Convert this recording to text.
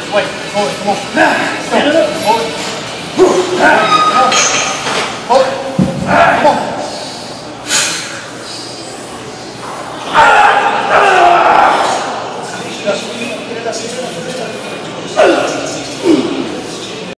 Wait, hold it, come on. Stand it up. Hold it. Hold it.